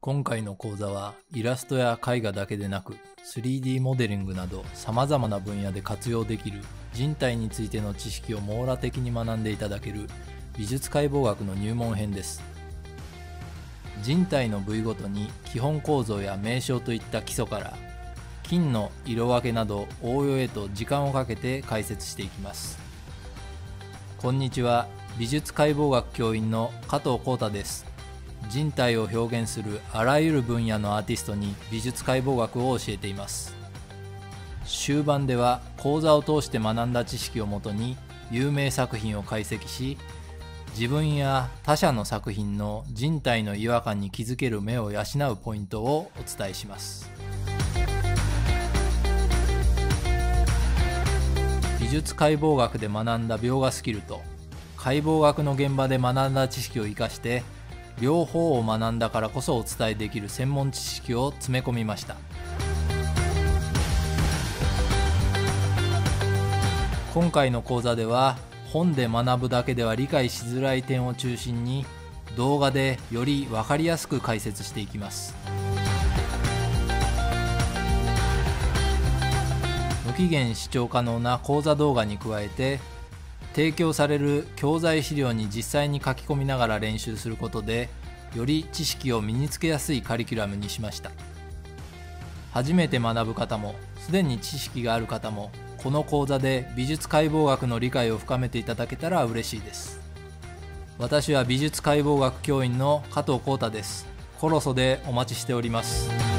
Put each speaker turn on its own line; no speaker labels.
今回の講座はイラストや絵画だけでなく 3D モデリングなど様々な分野で活用できる人体についての知識を網羅的に学んでいただける美術解剖学の入門編です。人体の部位ごとに基本構造や名称といった基礎から筋の色分けなど応用へと時間をかけて解説していきます。こんにちは、美術解剖学教員の加藤浩太です。人体を表現するあらゆる分野のアーティストに美術解剖学を教えています。終盤では講座を通して学んだ知識をもとに有名作品を解析し、自分や他者の作品の人体の違和感に気づける目を養うポイントをお伝えします。美術解剖学で学んだ描画スキルと解剖学の現場で学んだ知識を生かして両方を学んだからこそお伝えできる専門知識を詰め込みました。今回の講座では本で学ぶだけでは理解しづらい点を中心に動画でより分かりやすく解説していきます。無期限視聴可能な講座動画に加えて提供される教材資料に実際に書き込みながら練習することでより知識を身につけやすいカリキュラムにしました。初めて学ぶ方もすでに知識がある方もこの講座で美術解剖学の理解を深めていただけたら嬉しいです。私は美術解剖学教員の加藤浩太です。コロソでお待ちしております。